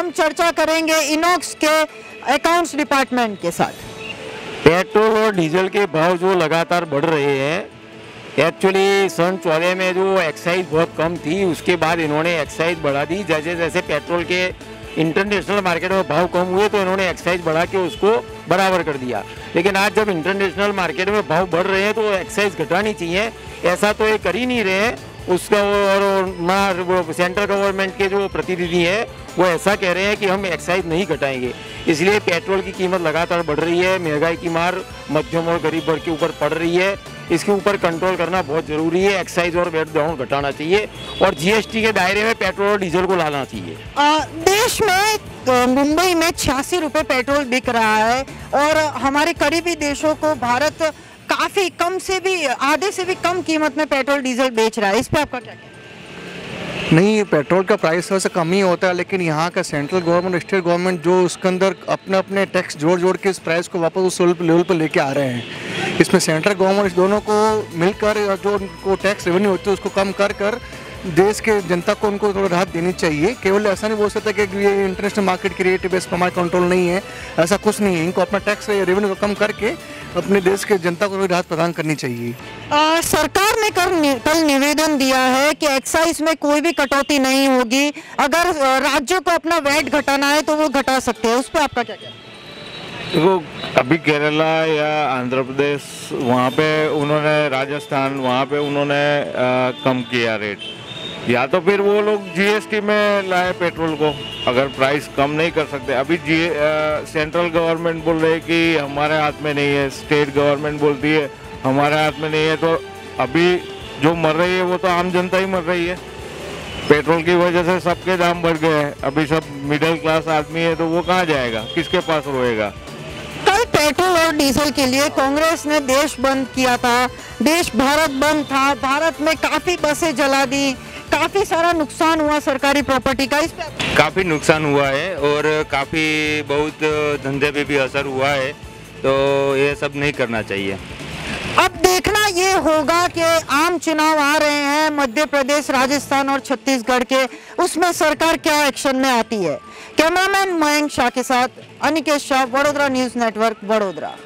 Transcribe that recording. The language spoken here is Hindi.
हम चर्चा करेंगे इनॉक्स के अकाउंट्स डिपार्टमेंट के साथ। पेट्रोल और डीजल के भाव जो लगातार बढ़ रहे हैं, एक्चुअली सन 14 में जो एक्साइज बहुत कम थी, उसके बाद इन्होंने एक्साइज बढ़ा दी। जैसे जैसे पेट्रोल के इंटरनेशनल मार्केट में भाव कम हुए तो इन्होंने एक्साइज बढ़ा के उसको बराबर कर दिया। लेकिन आज जब इंटरनेशनल मार्केट में भाव बढ़ रहे हैं तो एक्साइज घटानी चाहिए, ऐसा तो ये कर ही नहीं रहे हैं। उसका और सेंट्रल गवर्नमेंट के जो प्रतिनिधि हैं वो ऐसा कह रहे हैं कि हम एक्साइज नहीं घटाएंगे। इसलिए पेट्रोल की कीमत लगातार बढ़ रही है, महंगाई की मार मध्यम और गरीब वर्ग के ऊपर पड़ रही है। इसके ऊपर कंट्रोल करना बहुत ज़रूरी है। एक्साइज और वैट डाउन घटाना चाहिए और जीएसटी के दायरे में पेट्रोल और डीजल को लाना चाहिए। देश में मुंबई में 86 रुपये पेट्रोल बिक रहा है और हमारे करीबी देशों को भारत काफ़ी कम से भी आधे से भी कम कीमत में पेट्रोल डीजल बेच रहा है। इस पे आपका क्या कहना है? नहीं, पेट्रोल का प्राइस वैसे कम ही होता है, लेकिन यहाँ का सेंट्रल गवर्नमेंट स्टेट गवर्नमेंट जो उसके अंदर अपने अपने टैक्स जोड़ के इस प्राइस को वापस उस लेवल पर लेके आ रहे हैं। इसमें सेंट्रल गवर्नमेंट इस दोनों को मिलकर जो उनको टैक्स रेवेन्यू होती है उसको कम कर देश के जनता को उनको थोड़ा राहत देनी चाहिए। केवल ऐसा नहीं बोल सकता कि ये इंटरनेशनल मार्केट की रेट बेस पर हमारा कंट्रोल नहीं है, ऐसा कुछ नहीं है। इनको अपना टैक्स रेवेन्यू को कम करके अपने देश के जनता को राहत प्रदान करनी चाहिए। सरकार ने कल निवेदन दिया है कि एक्साइज में कोई भी कटौती नहीं होगी। अगर राज्यों को अपना वैट घटाना है तो वो घटा सकते हैं। उस पर आपका क्या कहना है? देखो, अभी केरला या आंध्र प्रदेश, वहाँ पे उन्होंने, राजस्थान, वहाँ पे उन्होंने कम किया रेट। या तो फिर वो लोग जीएसटी में लाए पेट्रोल को, अगर प्राइस कम नहीं कर सकते। अभी सेंट्रल गवर्नमेंट बोल रही है कि हमारे हाथ में नहीं है, स्टेट गवर्नमेंट बोलती है हमारे हाथ में नहीं है। तो अभी जो मर रही है वो तो आम जनता ही मर रही है। पेट्रोल की वजह से सबके दाम बढ़ गए हैं। अभी सब मिडिल क्लास आदमी है तो वो कहाँ जाएगा, किसके पास रोएगा? कल पेट्रोल और डीजल के लिए कांग्रेस ने देश बंद किया था, देश भारत बंद था। भारत में काफ़ी बसें जला दी, काफ़ी सारा नुकसान हुआ सरकारी प्रॉपर्टी का। इस पे काफ़ी नुकसान हुआ है और काफ़ी बहुत धंधे पे भी असर हुआ है, तो ये सब नहीं करना चाहिए। अब देखना ये होगा कि आम चुनाव आ रहे हैं मध्य प्रदेश, राजस्थान और छत्तीसगढ़ के, उसमें सरकार क्या एक्शन में आती है। कैमरामैन मयंक शाह के साथ अनिकेत शाह, वडोदरा न्यूज़ नेटवर्क, वडोदरा।